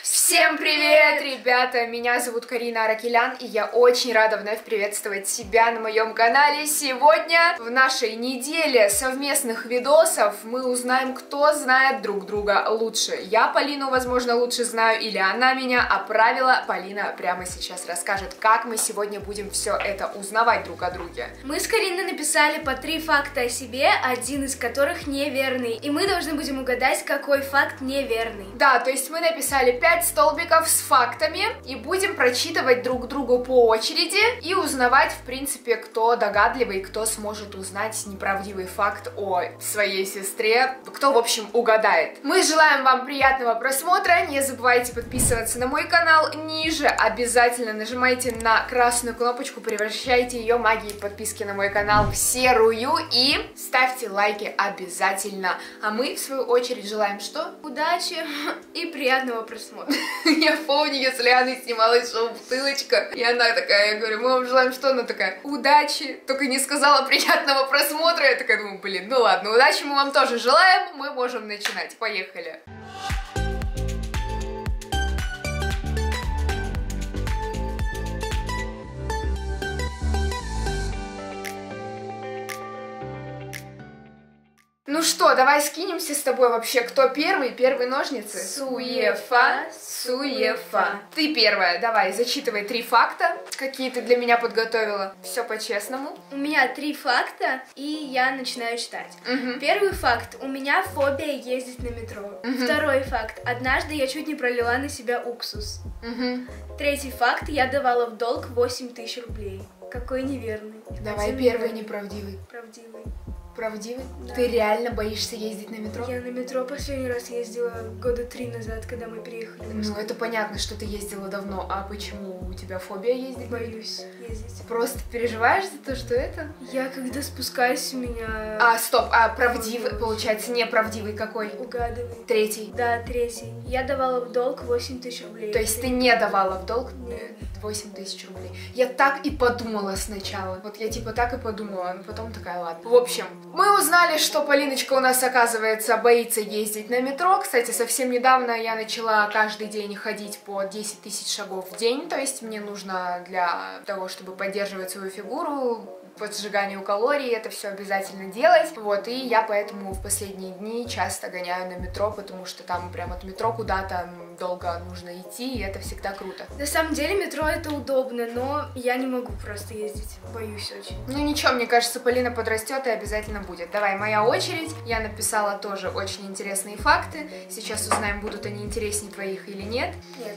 Всем привет, ребята! Меня зовут Карина Аракелян, и я очень рада вновь приветствовать себя на моем канале. Сегодня в нашей неделе совместных видосов мы узнаем, кто знает друг друга лучше. Я Полину, возможно, лучше знаю, или она меня, а правила Полина прямо сейчас расскажет, как мы сегодня будем все это узнавать друг о друге. Мы с Кариной написали по 3 факта о себе, один из которых неверный, и мы должны будем угадать, какой факт неверный. Да, то есть мы написали 5 столбиков с фактами и будем прочитывать друг другу по очереди и узнавать, в принципе, кто догадливый, кто сможет узнать неправдивый факт о своей сестре, кто, в общем, угадает. Мы желаем вам приятного просмотра, не забывайте подписываться на мой канал, ниже обязательно нажимайте на красную кнопочку, превращайте ее магией подписки на мой канал в серую и ставьте лайки обязательно. А мы, в свою очередь, желаем что? Удачи и приятного просмотра. Я помню, если Анна снималась шоу «Бутылочка», и она такая, я говорю, мы вам желаем что? Она такая, удачи, только не сказала приятного просмотра. Я такая думаю, блин, ну ладно, удачи мы вам тоже желаем, мы можем начинать, поехали. Ну что, давай скинемся с тобой вообще, кто первый? Первый ножницы? Суефа, суефа. Ты первая, давай, зачитывай 3 факта, какие ты для меня подготовила. Все по-честному. У меня 3 факта, и я начинаю читать. Первый факт. У меня фобия ездить на метро. Второй факт. Однажды я чуть не пролила на себя уксус. Третий факт. Я давала в долг 8000 рублей. Какой неверный. Давай первый неправдивый. Правдивый. Правдивый? Да. Ты реально боишься ездить на метро? Я на метро последний раз ездила года 3 назад, когда мы приехали в Москву. Ну, это понятно, что ты ездила давно. А почему у тебя фобия ездить? Боюсь ездить. Просто переживаешь за то, что это? Я когда спускаюсь, у меня... Стоп, правдивый, получается, неправдивый какой? Угадывай. Третий. Да, третий. Я давала в долг 8000 рублей. То есть ты не давала в долг? Нет. 8000 рублей. Я так и подумала сначала. Вот я типа так и подумала, но потом такая, ладно. В общем, мы узнали, что Полиночка у нас, оказывается, боится ездить на метро. Кстати, совсем недавно я начала каждый день ходить по 10 000 шагов в день. То есть мне нужно для того, чтобы поддерживать свою фигуру, по сжиганию калорий, это все обязательно делать. Вот, и я поэтому в последние дни часто гоняю на метро, потому что там прям от метро куда-то долго нужно идти, и это всегда круто. На самом деле метро это удобно, но я не могу просто ездить. Боюсь очень. Ну ничего, мне кажется, Полина подрастет и обязательно будет. Давай, моя очередь. Я написала тоже очень интересные факты. Сейчас узнаем, будут они интереснее твоих или нет. Нет.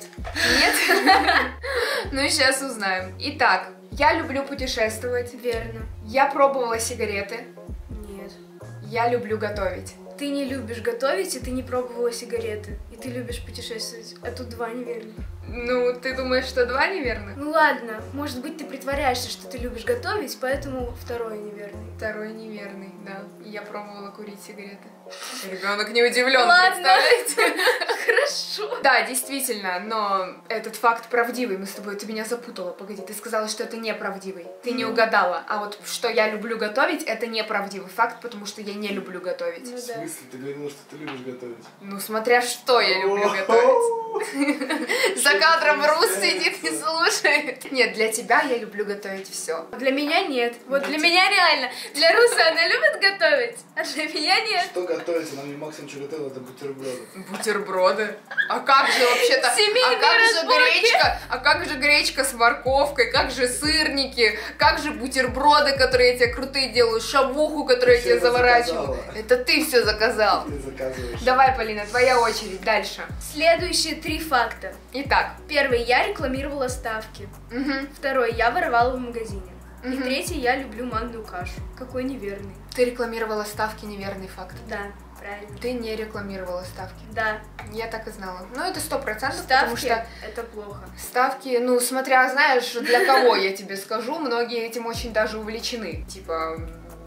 Нет? Ну и сейчас узнаем. Итак, я люблю путешествовать. Верно. Я пробовала сигареты. Нет. Я люблю готовить. Ты не любишь готовить, и ты не пробовала сигареты. И ты любишь путешествовать. А тут 2 неверных. Ну, ты думаешь, что 2 неверных? Ну ладно, может быть, ты притворяешься, что ты любишь готовить, поэтому 2 неверный. 2 неверный, да. Я пробовала курить сигареты. Ребенок не удивлен, Ладно. представляете? Хорошо. Да, действительно, но этот факт правдивый. Мы с тобой, ты меня запутала. Погоди, ты сказала, что это неправдивый. Ты не угадала. А вот что я люблю готовить, это неправдивый факт, потому что я не люблю готовить. Ну В да. смысле? Ты говорила, что ты любишь готовить? Ну, смотря что я люблю готовить. За кадром Рус сидит и слушает. Нет, для тебя я люблю готовить все. Для меня нет. Вот для меня реально. Для Русы она любит готовить, а для меня нет. Что готовить? Она мне максимум что готовила, это бутерброды. Бутерброды. А как же вообще-то? Семейные А как же разборки. гречка? А как же гречка с морковкой? Как же сырники? Как же бутерброды, которые я тебе крутые делаю? Шавуху, которую я Ты тебе всё это заворачиваю? заказала. Это ты все заказал. Ты заказываешь. Давай, Полина, твоя очередь. Дальше. Следующие 3 факта. Итак. Первый, я рекламировала ставки. Мгм. Второй, я воровала в магазине. И Мгм. третий, я люблю манную кашу. Какой неверный. Ты рекламировала ставки, неверный факт. Да, правильно. Ты не рекламировала ставки. Да, Я так и знала. Ну, это 100%, потому ставки что это плохо. ставки, ну, смотря, знаешь, для кого я тебе скажу, многие этим очень даже увлечены. Типа,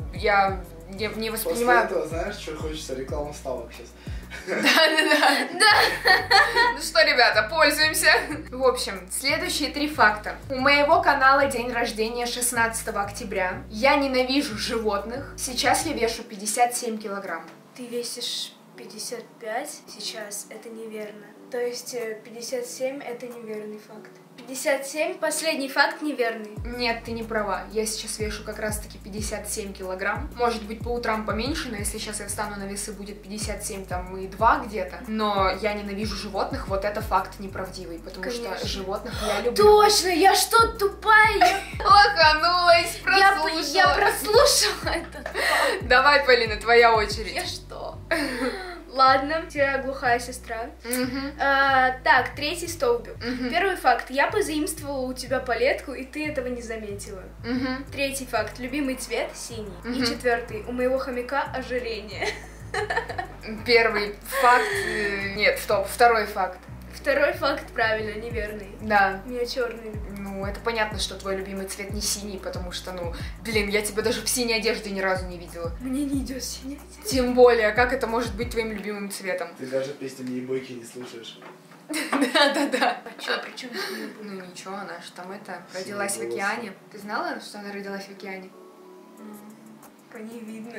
я не После воспринимаю... этого, знаешь, что хочется? Рекламу ставок сейчас. Да. Ну что, ребята, пользуемся. В общем, следующие 3 факта. У моего канала день рождения 16 октября. Я ненавижу животных. Сейчас я вешу 57 килограмм. Ты весишь 55 сейчас, это неверно. То есть 57 это неверный факт. 57 последний факт неверный. Нет, ты не права. Я сейчас вешу как раз-таки 57 килограмм. Может быть, по утрам поменьше, но если сейчас я встану на весы, будет 57 там и 2 где-то. Но я ненавижу животных, вот это факт неправдивый, потому Конечно. что животных я люблю. Точно, я что, тупая? Лоханулась, прослушала. Я прослушала это. Давай, Полина, твоя очередь. Я что? Ладно, у тебя глухая сестра. Так, третий столбик. Первый факт. Я позаимствовала у тебя палетку, и ты этого не заметила. Третий факт. Любимый цвет синий. И четвертый. У моего хомяка ожирение. Первый факт... Нет, стоп, второй факт. Второй факт правильно, неверный. Да. У меня черный. Ну, это понятно, что твой любимый цвет не синий, потому что, блин, я тебя даже в синей одежде ни разу не видела. Мне не идет синяя. Тем более, как это может быть твоим любимым цветом? Ты даже песни «Мне бойки» не слушаешь. Да. А чё, при чем здесь? Ну ничего, она же там родилась в океане. Ты знала, что она родилась в океане? По ней видно.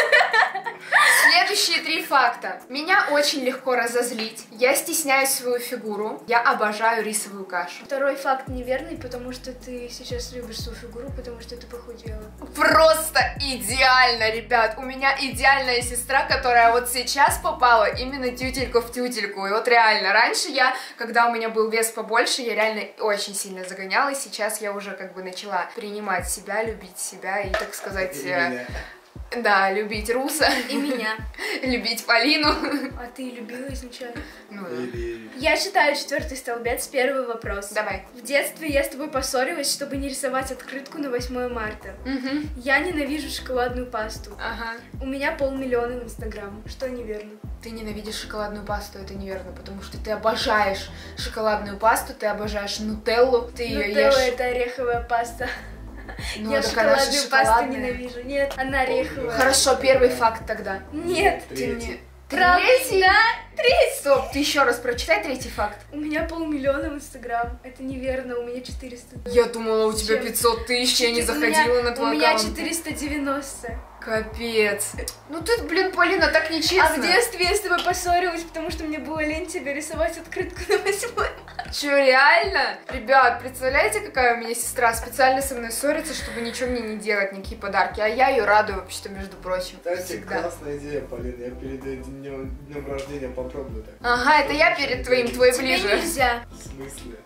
Следующие 3 факта. Меня очень легко разозлить. Я стесняю свою фигуру. Я обожаю рисовую кашу. Второй факт неверный, потому что ты сейчас любишь свою фигуру, потому что ты похудела. Просто идеально, ребят. У меня идеальная сестра, которая вот сейчас попала именно тютельку в тютельку. И вот реально, раньше когда у меня был вес побольше, я реально очень сильно загонялась. Сейчас я уже как бы начала принимать себя, любить себя и, так сказать... Да, любить Руса. И меня. Любить Полину. А ты любила изначально? Ну да. Я читаю 4-й столбец, первый вопрос. Давай. В детстве я с тобой поссорилась, чтобы не рисовать открытку на 8 марта. Я ненавижу шоколадную пасту. Ага. У меня 500 000 в Инстаграм. Что неверно? Ты ненавидишь шоколадную пасту, это неверно, потому что ты обожаешь шоколадную пасту, ты обожаешь нутеллу, ты ее ешь. Нутелла — это ореховая паста. Ну, Я так она же шоколадную пасту шоколадная. ненавижу. Нет, она ореховая. Хорошо, первый факт тогда. Нет. Ты мне... Правда? Третий? Да, третий. Стоп, ты еще раз прочитай третий факт. У меня 500 000 в Инстаграм. Это неверно, у меня 400. Я думала, у тебя Чем? 500 тысяч, я не У заходила на твой У меня аккаунт. 490. Капец. Ну ты, блин, Полина, так нечестно. А в детстве я с тобой поссорилась, потому что мне было лень тебе рисовать открытку на 8 марта. Че, реально? Ребят, представляете, какая у меня сестра специально со мной ссорится, чтобы ничего мне не делать, никакие подарки. А я ее радую вообще-то, между прочим. Кстати, Всегда. классная идея, Полин. Я перед днем рождения попробую так. Ага, это я перед твоим, твой Тебе ближе. нельзя. В смысле?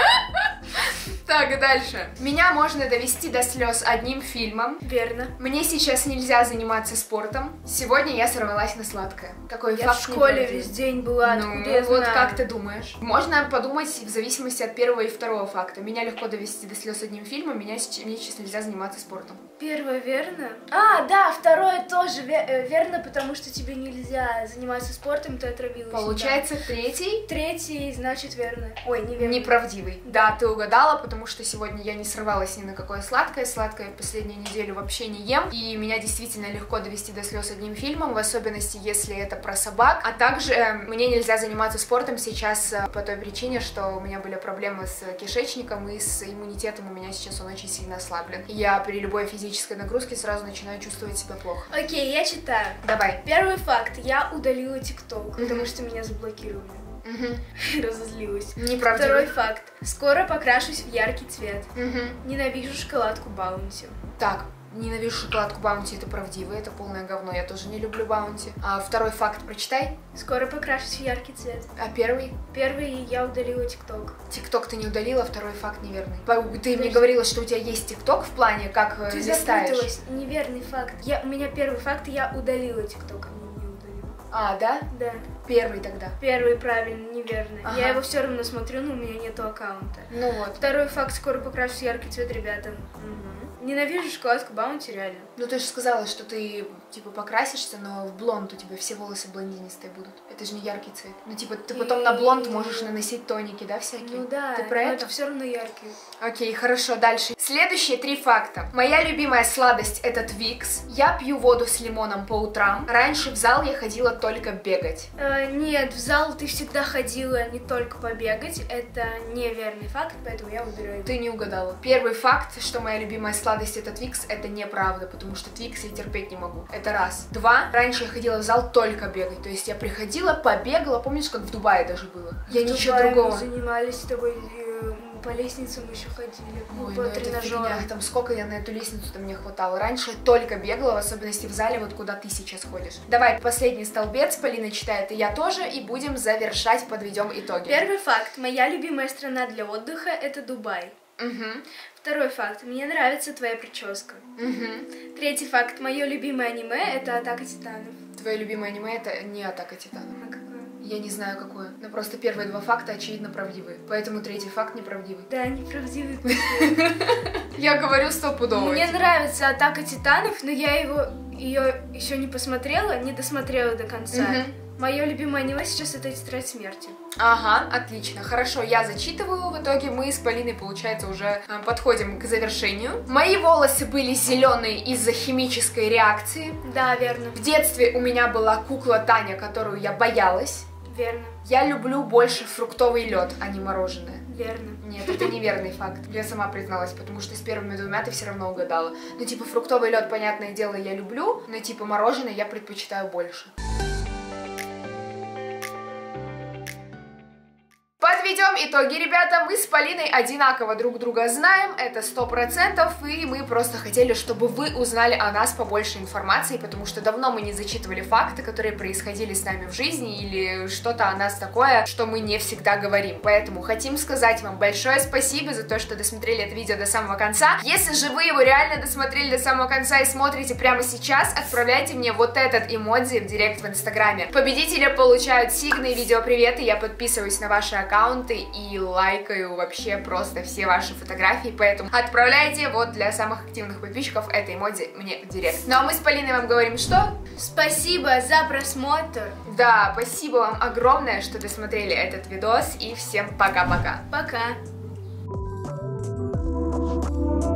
Так, дальше. Меня можно довести до слез одним фильмом. Верно. Мне сейчас нельзя заниматься спортом. Сегодня я сорвалась на сладкое. Такой Я факт в школе неправдивый. весь день была, Ну, откуда я вот знаю? как ты думаешь? Можно подумать в зависимости от первого и второго факта. Меня легко довести до слез одним фильмом, мне сейчас нельзя заниматься спортом. Первое верно? А, да, второе тоже верно, потому что тебе нельзя заниматься спортом, ты отравилась. Получается, третий Да. Третий, значит, верно. Ой, неверно. неправдивый. Да, ты угадала, потому что сегодня я не срывалась ни на какое сладкое. Сладкое последнюю неделю вообще не ем. И меня действительно легко довести до слез одним фильмом, в особенности, если это про собак. А также мне нельзя заниматься спортом сейчас по той причине, что у меня были проблемы с кишечником и с иммунитетом. У меня сейчас он очень сильно ослаблен. И я при любой физической нагрузке сразу начинаю чувствовать себя плохо. Окей, я читаю. Давай. Первый факт. Я удалила ТикТок, потому что меня заблокировали. Угу. Разозлилась. Неправдивый. Второй факт. Скоро покрашусь в яркий цвет. Угу. Ненавижу шоколадку Баунти. Так, ненавижу шоколадку Баунти, это правдиво, это полное говно, я тоже не люблю Баунти. А второй факт прочитай. Скоро покрашусь в яркий цвет. А первый? Первый, я удалила ТикТок. ТикТок ты не удалила, второй факт неверный. Ты мне говорила, что у тебя есть ТикТок в плане, как Ты листаешь. запуталась. Неверный факт. У меня первый факт, я удалила ТикТок, а не удалила. А, да? Да. Первый тогда. Первый правильно, неверно. Ага. Я его все равно смотрю, но у меня нету аккаунта. Ну вот. Второй факт, скоро покрашусь в яркий цвет, ребята. Ненавижу шоколадку Баунти, реально. Ну ты же сказала, что ты типа покрасишься, но в блонд у тебя все волосы блондинистые будут. Это же не яркий цвет. Ну типа ты потом на блонд можешь наносить тоники, да, всякие? Ну да, Ты про но это? все равно яркий. Окей, хорошо, дальше. Следующие 3 факта. Моя любимая сладость — это Твикс. Я пью воду с лимоном по утрам. Раньше в зал я ходила только бегать. Нет, в зал ты всегда ходила не только побегать. Это неверный факт, поэтому я убираю. Ты не угадала. Первый факт, что моя любимая сладость сладость это Твикс, это неправда, потому что Твикс я терпеть не могу. Это раз. Два, раньше я ходила в зал только бегать, то есть я приходила, побегала, помнишь, как в Дубае даже было? Я ничего другого. Мы занимались с тобой, по лестницам еще ходили, ой, по ну это тренажерам. фигня, там сколько я на эту лестницу-то мне хватало. Раньше я только бегала, в особенности в зале, вот куда ты сейчас ходишь. Давай, последний столбец Полина читает, и я тоже, и будем завершать, подведем итоги. Первый факт. Моя любимая страна для отдыха — это Дубай. Угу. Второй факт. Мне нравится твоя прическа. Угу. Третий факт. Мое любимое аниме — это «Атака титанов». Твое любимое аниме это не «Атака титанов». А какое? Я не знаю, какое. Но просто первые два факта, очевидно, правдивые. Поэтому третий факт неправдивый. Да, неправдивый. Я говорю стопудово. Мне нравится «Атака титанов», но я ее еще не посмотрела, не досмотрела до конца. Мое любимое аниме сейчас — это «Тетрадь смерти». Ага, отлично. Хорошо, я зачитываю. В итоге мы с Полиной, получается, уже подходим к завершению. Мои волосы были зеленые из-за химической реакции. Да, верно. В детстве у меня была кукла Таня, которую я боялась. Верно. Я люблю больше фруктовый лед, а не мороженое. Верно. Нет, это неверный факт. Я сама призналась, потому что с первыми двумя ты все равно угадала. Ну, типа, фруктовый лед, понятное дело, я люблю, но, типа, мороженое я предпочитаю больше. Подведем итоги, ребята. Мы с Полиной одинаково друг друга знаем, это 100%, и мы просто хотели, чтобы вы узнали о нас побольше информации, потому что давно мы не зачитывали факты, которые происходили с нами в жизни, или что-то о нас такое, что мы не всегда говорим. Поэтому хотим сказать вам большое спасибо за то, что досмотрели это видео до самого конца. Если же вы его реально досмотрели до самого конца и смотрите прямо сейчас, отправляйте мне вот этот эмодзи в директ в Инстаграме. Победители получают сигны, видео-приветы, я подписываюсь на ваши аккаунты и лайкаю вообще просто все ваши фотографии, поэтому отправляйте вот для самых активных подписчиков это эмодзи мне в директ. Ну а мы с Полиной вам говорим что? Спасибо за просмотр. Да, спасибо вам огромное, что досмотрели этот видос, и всем пока-пока. Пока.